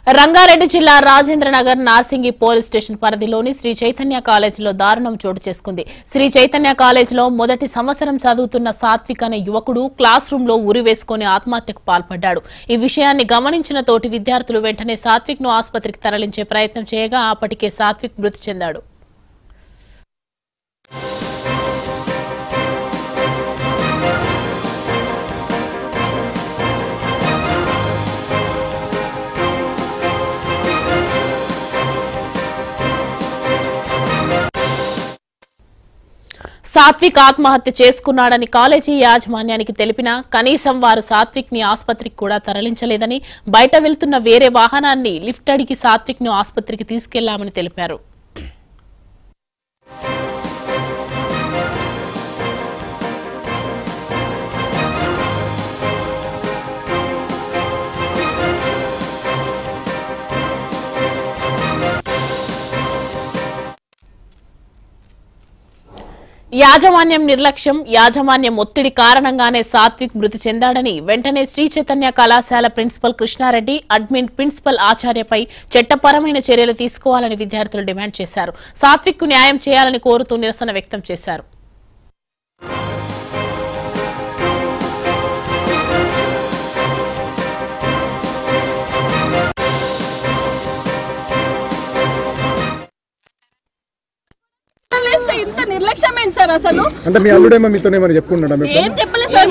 రంగారెడ్డి జిల్లా Rajendra Nagar Narsingi police station పరిధిలోని శ్రీ చైతన్య కాలేజీలో దారుణం చోటు చేసుకుంది. శ్రీ చైతన్య కాలేజీలో మొదటి సంవత్సరం చదువుతున్న సాత్విక్ అనే యువకుడు క్లాస్ రూమ్ లో ఉరివేసుకుని ఆత్మహత్యకు పాల్పడ్డాడు. ఈ విషయాన్ని గమనించిన తోటి విద్యార్థులు వెంటనే సాత్విక్ ను ఆసుపత్రికి తరలించే ప్రయత్నం చేయగా అప్పటికే సాత్విక్ మృతి చెందాడు. సాత్విక్ ఆత్మహత్య చేసుకున్నాడని కాలేజీ యాజమాన్యానికి తెలిపినా కనీసం వారు సాత్విక్ ని ఆసుపత్రికి కూడా తరలించలేదని, బయట వెళ్తున్న వేరే వాహనాన్ని లిఫ్ట్ అడిగి సాత్విక్ ను ఆసుపత్రికి తీసుకెళ్లామని తెలిపారు. యాజమాన్యం నిర్లక్ష్యం, యాజమాన్యం ఒత్తిడి కారణంగానే సాత్విక్ మృతి చెందాడని వెంటనే శ్రీ చైతన్య కళాశాల ప్రిన్సిపల్ కృష్ణారెడ్డి, అడ్మిన్ ప్రిన్సిపల్ ఆచార్యపై చట్టపరమైన చర్యలు తీసుకోవాలని విద్యార్థులు డిమాండ్ చేశారు. సాత్విక్ కు న్యాయం చేయాలని కోరుతూ నిరసన వ్యక్తం చేశారు. ఇంత నిర్లక్ష్యం ఏంటి సార్? అసలు అంటే మీ అల్లుడేమో మీతోనే మరి చెప్పుకున్నాడా? ఏం చెప్పలేదు సార్.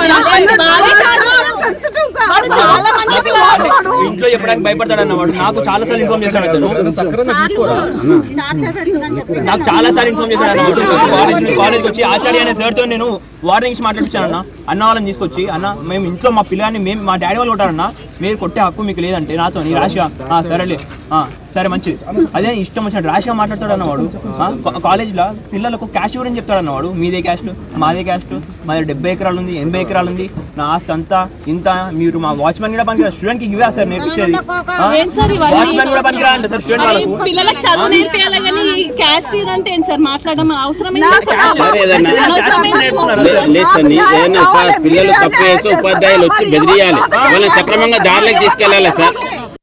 ఇంట్లో చెప్పడానికి భయపడతాడు అన్నవాడు. నాకు చాలా సార్లు ఇన్ఫార్మ్ చేశాడు. నాకు చాలా సార్లు ఇన్ఫార్మ్ చేశాడు అన్నమాట. కాలేజ్కి వచ్చి ఆచార్య అనే సార్తో నేను వార్నింగ్స్ మాట్లాడించాను. అన్న వాళ్ళని తీసుకొచ్చి, అన్న మేము ఇంట్లో మా పిల్లాన్ని మా డాడీ వాళ్ళు కొట్టారన్న, మీరు కొట్టే హక్కు మీకు లేదంటే నాతో నీ రాశిగా సరేలే సరే మంచిది, అదే ఇష్టం వచ్చినట్టు రాశిగా మాట్లాడతాడు అన్నవాడు. కాలేజ్లో పిల్లలకు క్యాస్ట్ గురించి చెప్తాడు అన్నవాడు. మీదే క్యాస్ట్, మాదే క్యాస్ట్, మాది 70 ఎకరాలు ఉంది, 80 ఎకరాలు ఉంది, నా ఆస్తి అంతా ఇంత, మీరు మా వాచ్మెన్ కూడా పనికిరా, స్టూడెంట్ కి ఇవే సార్ నేర్పించేది. వాచ్మెన్ కూడా పనికిరా అంటే సార్ స్టూడెంట్ వాళ్ళకు పిల్లలకు చదువు నేర్పియాలి కానీ క్యాస్ట్ ఇదంతా ఏంటి సార్ మాట్లాడడం అవసరం? పిల్లలు తప్పు చేసి ఉపాధ్యాయులు వచ్చి బెదిరియాలి, వాళ్ళని సక్రమంగా దారిలోకి తీసుకెళ్లాలి సార్.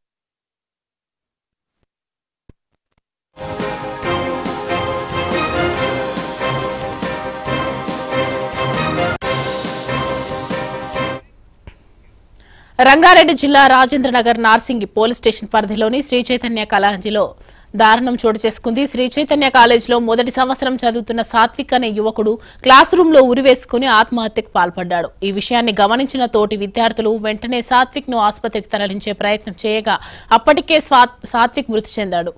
రంగారెడ్డి జిల్లా రాజేంద్ర నగర్ నార్సింగి పోలీస్ స్టేషన్ పరిధిలోని శ్రీ చైతన్య కాలేజీలో దారుణం చోటు చేసుకుంది. శ్రీ చైతన్య కాలేజీలో మొదటి సంవత్సరం చదువుతున్న సాత్విక్ అనే యువకుడు క్లాస్ రూమ్ లో ఉరివేసుకుని ఆత్మహత్యకు పాల్పడ్డాడు. ఈ విషయాన్ని గమనించిన తోటి విద్యార్థులు వెంటనే సాత్విక్ ను ఆసుపత్రికి తరలించే ప్రయత్నం చేయగా అప్పటికే సాత్విక్ మృతి చెందాడు.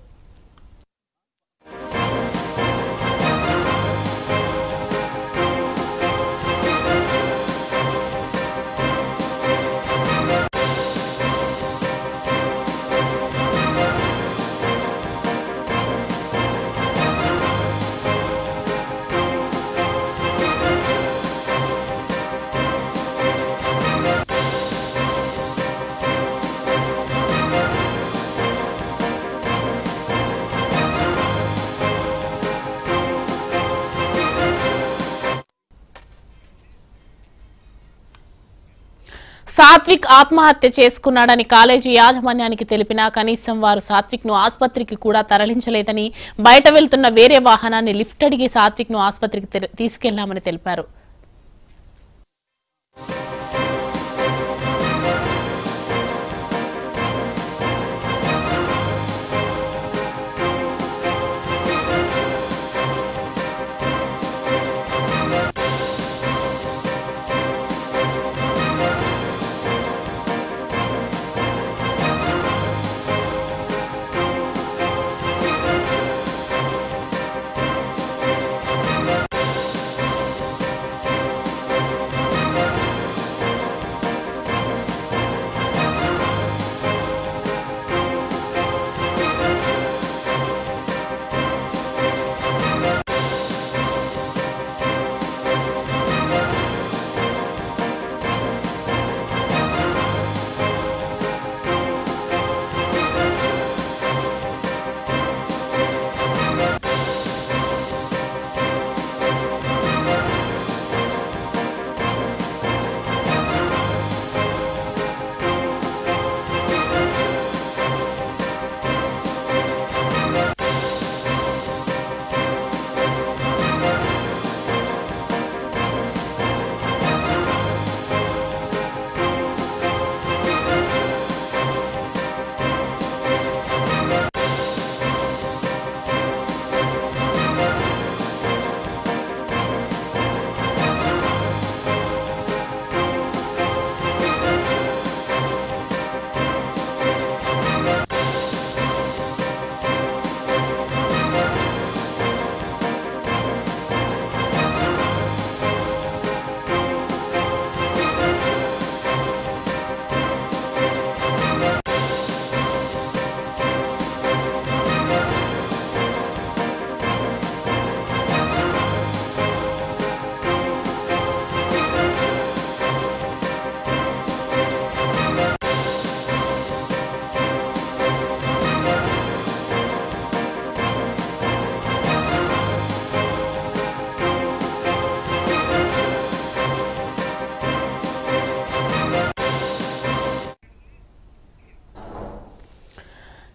సాత్విక్ ఆత్మహత్య చేసుకున్నాడని కాలేజీ యాజమాన్యానికి తెలిపినా కనీసం వారు సాత్విక్ ను ఆసుపత్రికి కూడా తరలించలేదని, బయట వెళ్తున్న వేరే వాహనాన్ని లిఫ్ట్ అడిగి సాత్విక్ ను ఆసుపత్రికి తీసుకెళ్లామని తెలిపారు.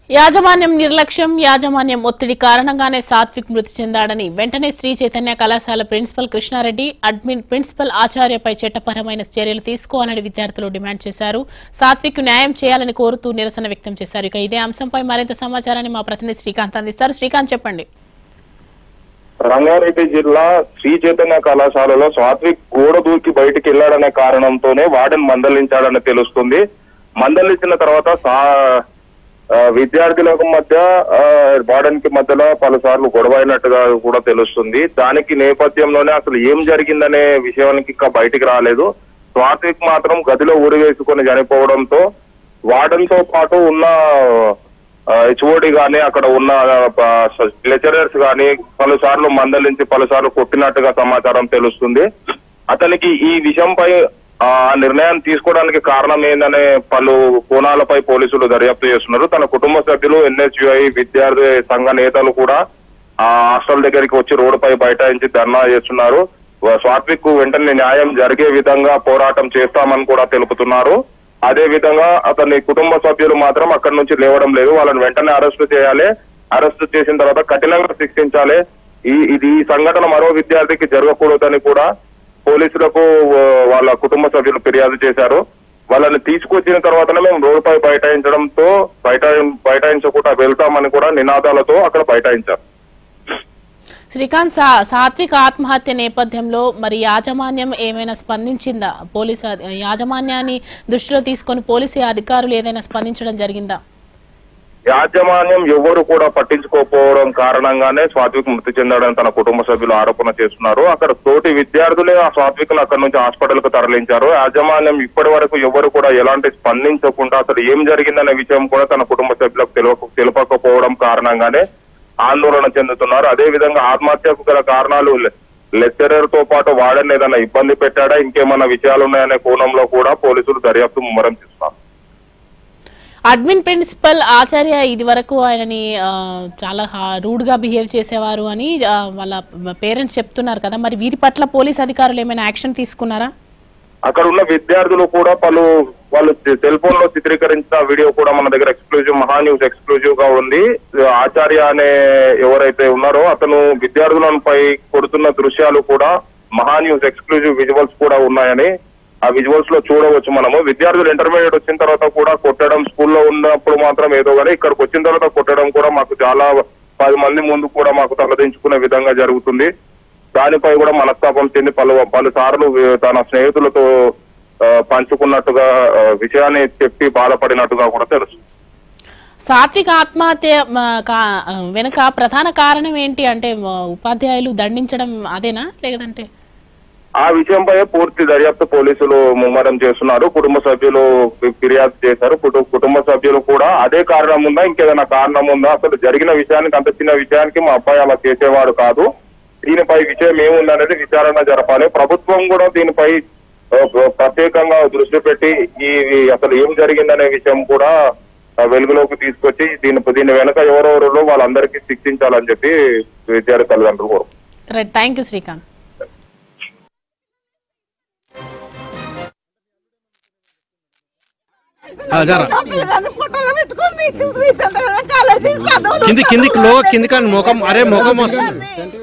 యాజమాన్యం నిర్లక్ష్యం యాజమాన్యం ఒత్తిడి కారణంగానే సాత్విక్ మృతి చెందాడని వెంటనే శ్రీ చైతన్య కళాశాల ప్రిన్సిపల్ కృష్ణారెడ్డి అడ్మిన్ ప్రిన్సిపల్ ఆచార్యపై చట్టపరమైన చర్యలు తీసుకోవాలని విద్యార్థులు డిమాండ్ చేశారు. సాత్విక్ న్యాయం చేయాలని కోరుతూ నిరసన వ్యక్తం చేశారు. ఇక ఇదే అంశంపై మరింత సమాచారాన్ని మా ప్రతినిధి శ్రీకాంత్ అందిస్తారు. శ్రీకాంత్ చెప్పండి. రంగారెడ్డి జిల్లా శ్రీ చైతన్య కళాశాలలో సాత్విక్ గోడ దూకి బయటికి వెళ్లాడనే కారణంతోనే వార్డెన్ మందలించాడని తెలుస్తుంది. మందలించిన తర్వాత విద్యార్థులకు మధ్య వార్డెన్ కి మధ్యలో పలుసార్లు గొడవ అయినట్టుగా కూడా తెలుస్తుంది. దానికి నేపథ్యంలోనే అసలు ఏం జరిగిందనే విషయానికి ఇంకా బయటికి రాలేదు. సాత్విక్ మాత్రం గదిలో ఊరి వేసుకొని చనిపోవడంతో వార్డెన్ తో పాటు ఉన్న హెచ్ఓడి గాని అక్కడ ఉన్న లెక్చరర్స్ గాని పలుసార్లు మందలించి పలుసార్లు కొట్టినట్టుగా సమాచారం తెలుస్తుంది. అతనికి ఈ విషయంపై నిర్ణయం తీసుకోవడానికి కారణం ఏందనే పలు కోణాలపై పోలీసులు దర్యాప్తు చేస్తున్నారు. తన కుటుంబ సభ్యులు ఎన్ఎస్యుఐ విద్యార్థి సంఘ నేతలు కూడా హాస్టల్ దగ్గరికి వచ్చి రోడ్డుపై బైఠాయించి ధర్నా చేస్తున్నారు. సాత్విక్ వెంటనే న్యాయం జరిగే విధంగా పోరాటం చేస్తామని కూడా తెలుపుతున్నారు. అదే విధంగా అతని కుటుంబ సభ్యులు మాత్రం అక్కడి నుంచి లేవడం లేదు. వాళ్ళని వెంటనే అరెస్టు చేయాలి. అరెస్టు చేసిన తర్వాత కఠినంగా శిక్షించాలి. ఈ సంఘటన మరో విద్యార్థికి జరగకూడదని కూడా పోలీసులకు వాళ్ళ కుటుంబ సభ్యులు ఫిర్యాదు చేశారు. వాళ్ళని తీసుకొచ్చిన తర్వాతనే మేము రోడ్డుపై బైఠాయించకుండా వెళ్తామని కూడా నినాదాలతో అక్కడ బైఠాయించారు. శ్రీకాంత్, సాత్విక్ ఆత్మహత్య నేపథ్యంలో మరి యాజమాన్యం ఏమైనా స్పందించిందా? పోలీసు యాజమాన్యాన్ని దృష్టిలో తీసుకొని పోలీసు అధికారులు ఏదైనా స్పందించడం జరిగిందా? యాజమాన్యం ఎవరు కూడా పట్టించుకోకపోవడం కారణంగానే సాత్విక్ మృతి చెందాడని తన కుటుంబ సభ్యులు ఆరోపణ చేస్తున్నారు. అక్కడ తోటి విద్యార్థులే ఆ సాత్విక్ను అక్కడి నుంచి హాస్పిటల్ కు తరలించారు. యాజమాన్యం ఇప్పటి వరకు ఎవరు కూడా ఎలాంటి స్పందించకుండా అసలు ఏం జరిగిందనే విషయం కూడా తన కుటుంబ సభ్యులకు తెలుపకపోవడం కారణంగానే ఆందోళన చెందుతున్నారు. అదే విధంగా ఆత్మహత్యకు గల కారణాలు లెక్చరర్ తో పాటు వార్డెన్ ఏదైనా ఇబ్బంది పెట్టాడా, ఇంకేమైనా విషయాలు ఉన్నాయనే కోణంలో కూడా పోలీసులు దర్యాప్తు ముమ్మరం చేస్తున్నారు. అడ్మిన్ ప్రిన్సిపల్ ఆచార్య ఇది వరకు ఆయనని చాలా రూడ్ గా బిహేవ్ చేసేవారు అని వాళ్ళ పేరెంట్స్ చెప్తున్నారు కదా, మరి వీరి పట్ల పోలీస్ అధికారులు ఏమైనా యాక్షన్ తీసుకున్నారా? అక్కడ ఉన్న విద్యార్థులు కూడా వాళ్ళు సెల్ ఫోన్ లో చిత్రీకరించిన వీడియో కూడా మన దగ్గర ఎక్స్క్లూజివ్ మహా న్యూస్ ఎక్స్క్లూజివ్ గా ఉంది. ఆచార్య అనే ఎవరైతే ఉన్నారో అతను విద్యార్థులపై కొడుతున్న దృశ్యాలు కూడా మహా న్యూస్ ఎక్స్క్లూజివ్ విజువల్స్ కూడా ఉన్నాయని ఆ విజువల్స్ లో చూడవచ్చు. మనము విద్యార్థులు ఇంటర్మీడియట్ వచ్చిన తర్వాత కూడా కొట్టడం, స్కూల్లో ఉన్నప్పుడు మాత్రం ఏదో కానీ ఇక్కడికి వచ్చిన తర్వాత కొట్టడం కూడా మాకు చాలా 10 మంది ముందు కూడా మాకు తలదించుకునే విధంగా జరుగుతుంది. దానిపై కూడా మనస్తాపం చెంది పలుసార్లు తన స్నేహితులతో పంచుకున్నట్టుగా విషయాన్ని చెప్పి బాధపడినట్టుగా కూడా తెలుసు. సాత్విక ఆత్మహత్య వెనుక ప్రధాన కారణం ఏంటి అంటే ఉపాధ్యాయులు దండించడం అదేనా, లేదంటే? ఆ విషయంపై పూర్తి దర్యాప్తు పోలీసులు ముమ్మరం చేస్తున్నారు. కుటుంబ సభ్యులు ఫిర్యాదు చేశారు. కుటుంబ సభ్యులు కూడా అదే కారణం ఉందా, ఇంకేదైనా కారణం ఉందా, అసలు జరిగిన విషయానికి అంత చిన్న విషయానికి మా అబ్బాయి అలా చేసేవాడు కాదు, దీనిపై విషయం ఏముందనేది విచారణ జరపాలి. ప్రభుత్వం కూడా దీనిపై ప్రత్యేకంగా దృష్టి పెట్టి అసలు ఏం జరిగిందనే విషయం కూడా వెలుగులోకి తీసుకొచ్చి దీని వెనక ఎవరెవరు వాళ్ళందరికీ శిక్షించాలని చెప్పి విద్యార్థి తల్లిదండ్రులు కోరు. Right, thank you Srikanth. కింది కానీ ముఖం అరే ముఖం వస్తుంది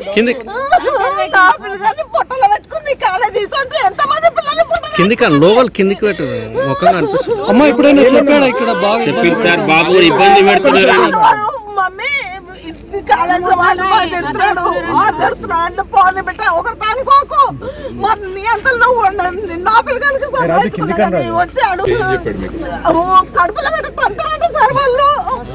కింది కానీ లోపల కిందికి పెట్టు ముఖం కనిపిస్తుంది. అమ్మ ఎప్పుడైనా చెప్పాడా ఇక్కడ బాగా చెప్పింది సార్, బాబు ఇబ్బంది పెడుతున్నారు. కాలేజీలో వాళ్ళు తిడుతున్నాడు అంటే పోనీ బిడ్డ ఒకరు తానుకోకు మరి నీ అంతలో నా పిల్లగానికి వచ్చాడు కడుపులో పెట్టి తంతారంట సార్ వాళ్ళు.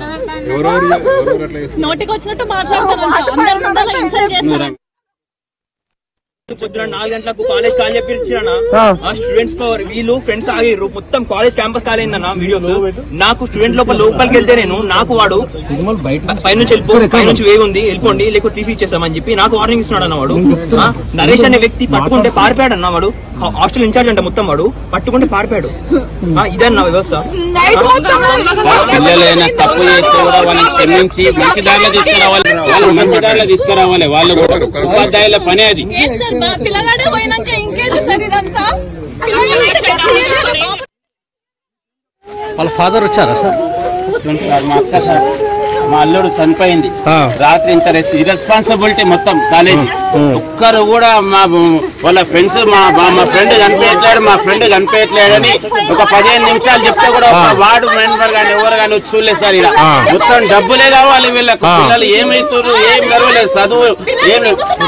నోటికి వచ్చినట్టు మాట్లాడుతున్నారు. పొద్దున 4 గంటలకు కాలేజ్ కాల్ చెప్పి స్టూడెంట్స్ వీళ్ళు ఫ్రెండ్స్ ఆగిర్రు, మొత్తం కాలేజ్ క్యాంపస్ ఖాళీ అయిందన్న వీడియోస్. నాకు స్టూడెంట్ లోపలికి వెళ్తే నాకు వాడు పైనుంచి పైనుంచి వేగి ఉంది వెళ్ళిపోండి లేకపోతే తీసి ఇచ్చేస్తామని చెప్పి నాకు వార్నింగ్ ఇస్తున్నాడు అన్న వాడు. నరేష్ అనే వ్యక్తి పట్టుకుంటే పారిపోయాడు అన్న వాడు. హాస్టల్ ఇన్ఛార్జ్ అంట మొత్తం వాడు, పట్టుకుంటే పారిపోయాడు. ఇదన్న వ్యవస్థ. పిల్లలైనా తప్పు చేస్తే కూడా వాళ్ళని క్షమించి మంచి దారిలో తీసుకురావాలి, వాళ్ళు మంచి దారిలో తీసుకురావాలి. వాళ్ళు కూడా ఉపాధ్యాయుల పనే అది. పిల్లగాడే పోయినాక ఇంకేంటి సార్ ఇదంతా? వాళ్ళ ఫాదర్ వచ్చారా సార్? సార్ మా అక్క సార్ మా అల్లుడు చనిపోయింది రాత్రి ఇంత ఇరెస్పాన్సిబిలిటీ మొత్తం కాలేజీ ఒక్కరు కూడా వాళ్ళ ఫ్రెండ్స్ మా ఫ్రెండ్ కనిపించట్లేడని ఒక 15 నిమిషాలు చెప్తే కూడా ఒక వార్డు మెంబర్ కానీ ఎవరు కానీ వచ్చి చూడలేదు సార్. ఇలా మొత్తం డబ్బులే కావాలి వీళ్ళకు, పిల్లలు ఏమైతున్నారు ఏం గర్వలేదు, చదువు ఏం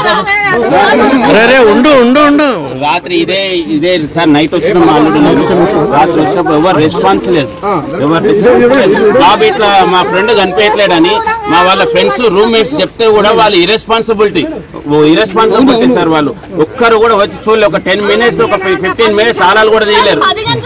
రాత్రి ఇదే సార్ నైట్ వచ్చిన మా అల్లుడు రాత్రి వచ్చినప్పుడు ఎవరు రెస్పాన్స్ లేదు, బాబు ఇట్లా మా ఫ్రెండ్ కనిపించట్లేడని మా వాళ్ళ ఫ్రెండ్స్ రూమ్మేట్స్ చెప్తే కూడా వాళ్ళు ఇరెస్పాన్సిబిలిటీ సార్. వాళ్ళు ఒక్కరు కూడా వచ్చి చూడలేదు. ఒక 10 మినిట్స్ ఒక 15 మినిట్స్ తాళాలు కూడా తీయలేరు.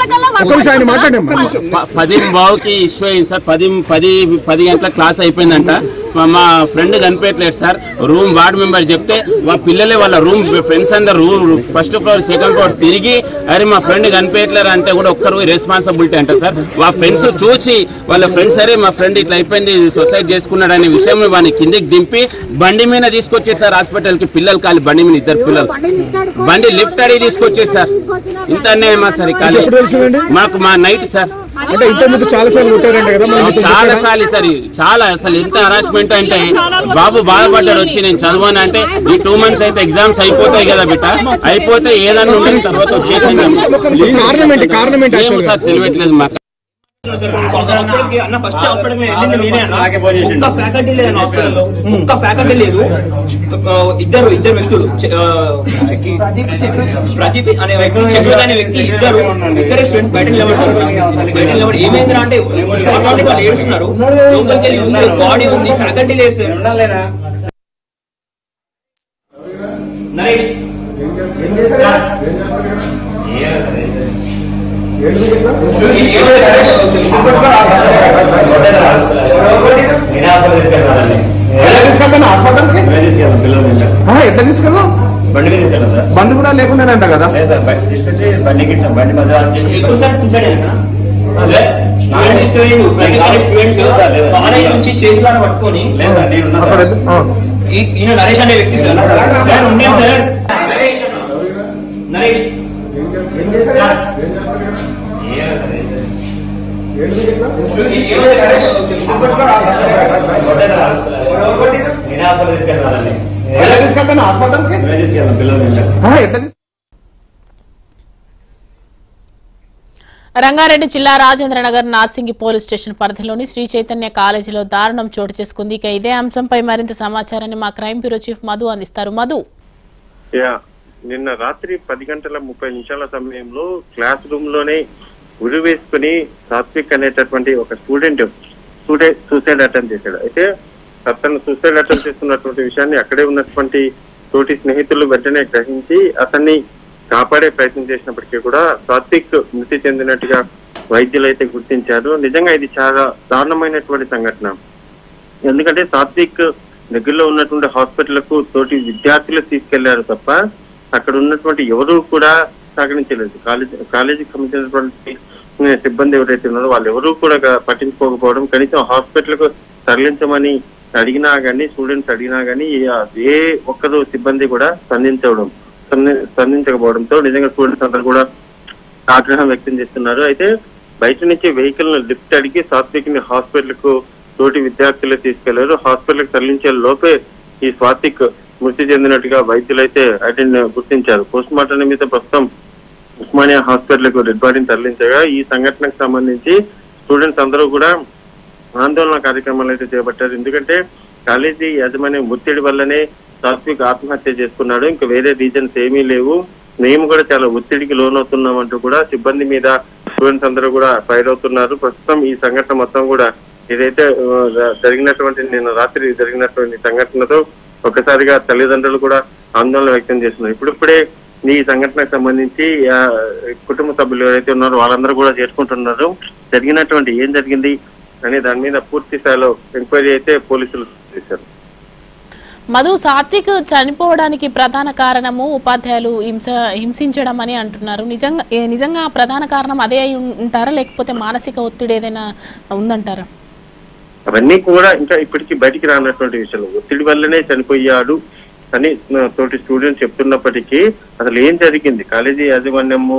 10:15కి ఇష్యూ అయింది సార్. 10 గంటల క్లాస్ అయిపోయిందంట. మా ఫ్రెండ్ కనిపించట్లేదు సార్. రూమ్ వార్డ్ మెంబర్ చెప్తే పిల్లలే వాళ్ళ రూమ్ ఫ్రెండ్స్ అందరు ఫస్ట్ ఫ్లోర్ సెకండ్ ఫ్లోర్ తిరిగి అరే మా ఫ్రెండ్ కనిపించట్లేరు అంటే కూడా ఒక్కరు రెస్పాన్సిబిలిటీ అంట సార్. మా ఫ్రెండ్స్ చూసి వాళ్ళ ఫ్రెండ్స్ అరే మా ఫ్రెండ్ ఇట్లా అయిపోయింది సూసైడ్ చేసుకున్నాడు అనే విషయం వాడిని కిందికి దింపి బండి మీద తీసుకొచ్చారు సార్ హాస్పిటల్కి. పిల్లలు కాలి బండి మీద 2 పిల్లలు బండి లిఫ్ట్ అడిగి తీసుకొచ్చారు సార్. ఇంత అన్యాయమా సార్ ఈ కాలేజ్ మాకు మా నైట్ సార్. చాలా సార్లు సార్, చాలా అసలు ఎంత హరాస్మెంట్ అంటే బాబు బాధపడ్డాడు వచ్చి నేను చదవాను అంటే ఈ 2 months అయితే ఎగ్జామ్స్ అయిపోతాయి కదా బిడ్డ, అయిపోతే ఏదన్నా ఉండే తర్వాత వచ్చేసి సార్ తెలియట్లేదు మాకు. అన్న ఫస్ట్ హాస్పిటల్ వెళ్ళింది నేనే అన్న. ఒక్క ఫ్యాకల్టీ లేదు హాస్పిటల్లో, ఒక్క ఫ్యాకల్టీ లేదు. ఇద్దరు వ్యక్తులు ప్రదీప్ అనే వ్యక్తి చక్రవర్తి అనే వ్యక్తి ఇద్దరే స్టూడెంట్స్ బయట నిలబడి ఏమైందిరా అంటే వాళ్ళు ఏడుస్తున్నారు. లోపలికి వెళ్ళి బాడీ ఉంది, ఫ్యాకల్టీ లేదు సార్. ఎట్లా తీసుకెళ్ళాం? బండి కూడా లేకుండానంట కదా. తీసుకొచ్చి బండికి ఇచ్చాం. బండి చేతులను పట్టుకొని ఈయన నరేష్ అనే వ్యక్తి సార్ నరేష్ రంగారెడ్డి జిల్లా రాజేంద్రనగర్ నార్సింగి పోలీస్ స్టేషన్ పరిధిలోని శ్రీ చైతన్య కాలేజీలో దారుణం చోటు చేసుకుంది. ఇక ఇదే అంశంపై మరింత సమాచారాన్ని మా క్రైమ్ బ్యూరో చీఫ్ మధు అందిస్తారు. మధు, నిన్న రాత్రి 10:30 సమయంలో క్లాస్ రూమ్ లోనే ఉరి వేసుకుని సాత్విక్ అనేటటువంటి ఒక స్టూడెంట్ సూసైడ్ అటెంప్ట్ చేశాడు. అయితే అతను సూసైడ్ అటెంప్ట్ చేస్తున్నటువంటి విషయాన్ని అక్కడే ఉన్నటువంటి తోటి స్నేహితులు వెంటనే గ్రహించి అతన్ని కాపాడే ప్రయత్నం చేసినప్పటికీ కూడా సాత్విక్ మృతి చెందినట్టుగా వైద్యులు అయితే గుర్తించారు. నిజంగా ఇది చాలా దారుణమైనటువంటి సంఘటన. ఎందుకంటే సాత్విక్ దగ్గరలో ఉన్నటువంటి హాస్పిటల్కు తోటి విద్యార్థులు తీసుకెళ్లారు తప్ప అక్కడ ఉన్నటువంటి ఎవరు కూడా సహకరించలేదు. కాలేజీకి సంబంధించినటువంటి సిబ్బంది ఎవరైతే ఉన్నారో వాళ్ళు ఎవరూ కూడా పట్టించుకోకపోవడం, కనీసం హాస్పిటల్కు తరలించమని అడిగినా కానీ స్టూడెంట్స్ అడిగినా కానీ ఏ ఒక్కరు సిబ్బంది కూడా స్పందించకపోవడంతో నిజంగా స్టూడెంట్స్ అందరూ కూడా ఆగ్రహం వ్యక్తం చేస్తున్నారు. అయితే బయట నుంచి వెహికల్ ను లిఫ్ట్ అడిగి సాత్విక్ ని హాస్పిటల్ కు తోటి విద్యార్థులు తీసుకెళ్లారు. హాస్పిటల్ కి తరలించే లోపే ఈ సాత్విక్ మృతి చెందినట్టుగా వైద్యులు అయితే గుర్తించారు. పోస్ట్ మార్టం నిమిత్తం ప్రస్తుతం ఉస్మానియా హాస్పిటల్ కు డెడ్ బాడీని తరలించగా ఈ సంఘటనకు సంబంధించి స్టూడెంట్స్ అందరూ కూడా ఆందోళన కార్యక్రమాలు అయితే చేపట్టారు. ఎందుకంటే కాలేజీ యాజమాన్యం ఒత్తిడి వల్లనే సాత్విక్ ఆత్మహత్య చేసుకున్నాడు, ఇంకా వేరే రీజన్స్ ఏమీ లేవు, మేము కూడా చాలా ఒత్తిడికి లోనవుతున్నాం అంటూ కూడా సిబ్బంది మీద స్టూడెంట్స్ అందరూ కూడా ఫైర్ అవుతున్నారు. ప్రస్తుతం ఈ సంఘటన మొత్తం కూడా ఏదైతే నిన్న రాత్రి జరిగినటువంటి సంఘటనతో ఒక్కసారిగా తల్లిదండ్రులు కూడా ఆందోళన వ్యక్తం చేస్తున్నారు. ఇప్పుడిప్పుడే ఈ సంఘటనకు సంబంధించి కుటుంబ సభ్యులు ఎవరైతే ఉన్నారో వాళ్ళందరూ కూడా చేసుకుంటున్నారు. జరిగినటువంటి ఏం జరిగింది అనే దాని మీద పూర్తి స్థాయిలో ఎంక్వైరీ అయితే పోలీసులు చేశారు. మధు, సాత్విక్ చనిపోవడానికి ప్రధాన కారణము ఉపాధ్యాయులు హింసించడం అని అంటున్నారు. నిజంగా ప్రధాన కారణం అదే అయి ఉంటారా, లేకపోతే మానసిక ఒత్తిడి ఏదైనా ఉందంటారా? అవన్నీ కూడా ఇంకా ఇప్పటికీ బయటికి రానటువంటి విషయాలు. ఒత్తిడి వల్లనే చనిపోయాడు అని తోటి స్టూడెంట్స్ చెప్తున్నప్పటికీ అసలు ఏం జరిగింది, కాలేజీ యాజమాన్యము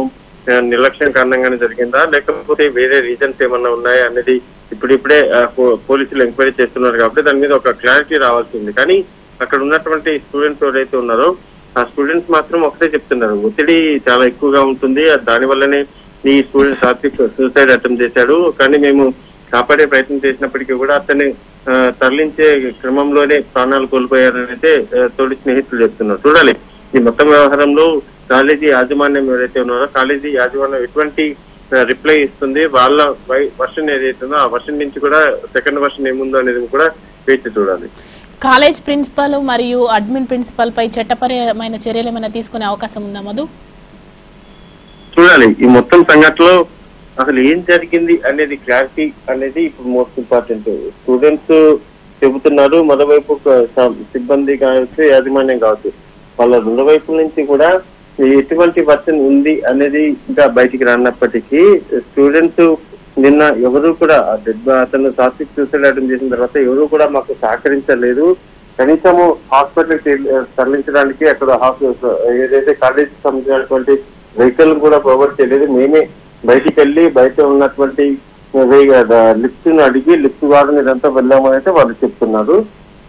నిర్లక్ష్యం కారణంగానే జరిగిందా లేకపోతే వేరే రీజన్స్ ఏమన్నా ఉన్నాయా అనేది ఇప్పుడిప్పుడే పోలీసులు ఎంక్వైరీ చేస్తున్నారు కాబట్టి దాని మీద ఒక క్లారిటీ రావాల్సింది. కానీ అక్కడ ఉన్నటువంటి స్టూడెంట్స్ ఎవరైతే ఉన్నారో ఆ స్టూడెంట్స్ మాత్రం ఒకటే చెప్తున్నారు, ఒత్తిడి చాలా ఎక్కువగా ఉంటుంది, దాని వల్లనే ఈ స్టూడెంట్ సాత్విక్ సూసైడ్ అటెంప్ట్ చేశాడు. కానీ మేము కాపాడే ప్రయత్నం చేసినప్పటికీ కూడా అతన్ని తరలించే క్రమంలోనే ప్రాణాలు కోల్పోయారని అయితే తోటి స్నేహితులు చెప్తున్నారు. చూడాలి ఈ మొత్తం వ్యవహారంలో కాలేజీ యాజమాన్యం ఎవరైతే ఉన్నారో కాలేజీ యాజమాన్యం ఎటువంటి రిప్లై ఇస్తుంది, వాళ్ళ వర్షన్ ఏదైతుందో ఆ వర్షన్ నుంచి కూడా సెకండ్ వర్షన్ ఏముందో అనేది కూడా వేచి చూడాలి. కాలేజ్ ప్రిన్సిపల్ మరియు అడ్మిన్ ప్రిన్సిపల్ పై చట్టపరమైన చర్యలు ఏమైనా తీసుకునే అవకాశం ఉందా మధు? చూడాలి ఈ మొత్తం సంఘటనలో అసలు ఏం జరిగింది అనేది క్లారిటీ అనేది ఇప్పుడు మోస్ట్ ఇంపార్టెంట్. స్టూడెంట్స్ చెబుతున్నారు, మరోవైపు సిబ్బంది కావచ్చు యాజమాన్యం కావచ్చు, వాళ్ళ రెండు వైపుల నుంచి కూడా ఎటువంటి వర్షన్ ఉంది అనేది ఇంకా బయటికి రానప్పటికీ స్టూడెంట్స్ నిన్న ఎవరు కూడా అతను సాత్విక్ సూసైడ్ అటెంప్ట్ చేసిన తర్వాత ఎవరు కూడా మాకు సహకరించలేదు, కనీసము హాస్పిటల్ తరలించడానికి అక్కడ ఏదైతే కాలేజ్ సంబంధించినటువంటి వెహికల్ కూడా ప్రొవైడ్ చేయలేదు, మేమే బయటికి వెళ్ళి బయట ఉన్నటువంటి లిఫ్ట్ ను అడిగి లిఫ్ట్ ద్వారా ఇదంతా వెళ్ళామని అయితే వాళ్ళు చెప్తున్నారు.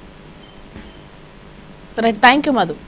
Thank you Madhu.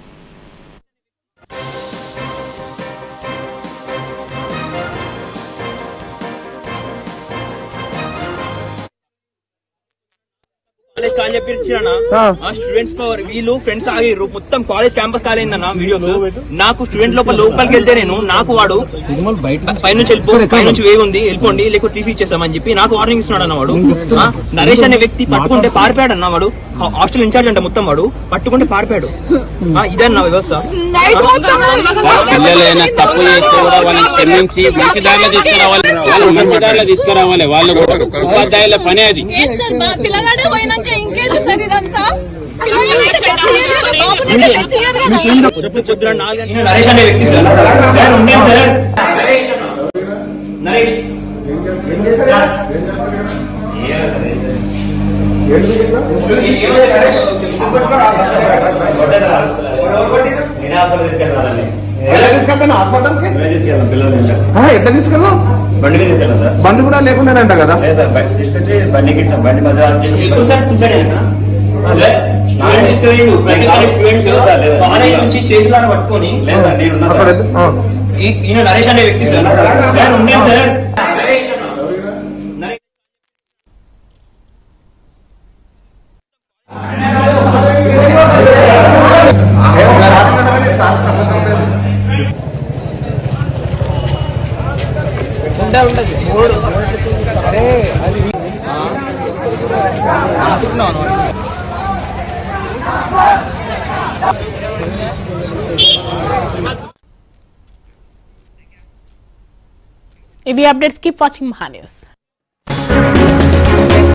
College call చెప్పి స్టూడెంట్స్ వీళ్ళు ఫ్రెండ్స్ ఆగిర్రు, మొత్తం కాలేజ్ క్యాంపస్ కాల్ అయిందన్న వీడియోస్. నాకు స్టూడెంట్ లోపలికి వెళ్తే నాకు వాడు పైనుంచి పైనుంచి వేగి ఉంది వెళ్ళిపోండి లేకపోతే తీసి ఇచ్చేస్తామని చెప్పి నాకు వార్నింగ్ ఇస్తున్నాడు అన్న వాడు. నరేష్ అనే వ్యక్తి పట్టుకుంటే పారిపోయాడు అన్న వాడు, హాస్టల్ ఇన్ఛార్జ్ అంటే మొత్తం వాడు పట్టుకుంటే పారిపోయాడు. ఇదన్న వ్యవస్థ. పిల్లలైనా తప్పు చేస్తే కూడా వాళ్ళని క్షమించి మంచి దారిలో తీసుకురావాలి, వాళ్ళు మంచి దారిలో తీసుకురావాలి. వాళ్ళు కూడా ఉపాధ్యాయుల పనే అది. నరేష్ అనే వ్యక్తి ఎట్లా తీసుకెళ్ళాం? బండి కూడా లేకుండానంట కదా, తీసుకొచ్చి బండికి ఇచ్చాం. బండి చేతులను పట్టుకొని ఈయన నరేష్ అనే వ్యక్తి ఇవి updates. Keep watching Maha news.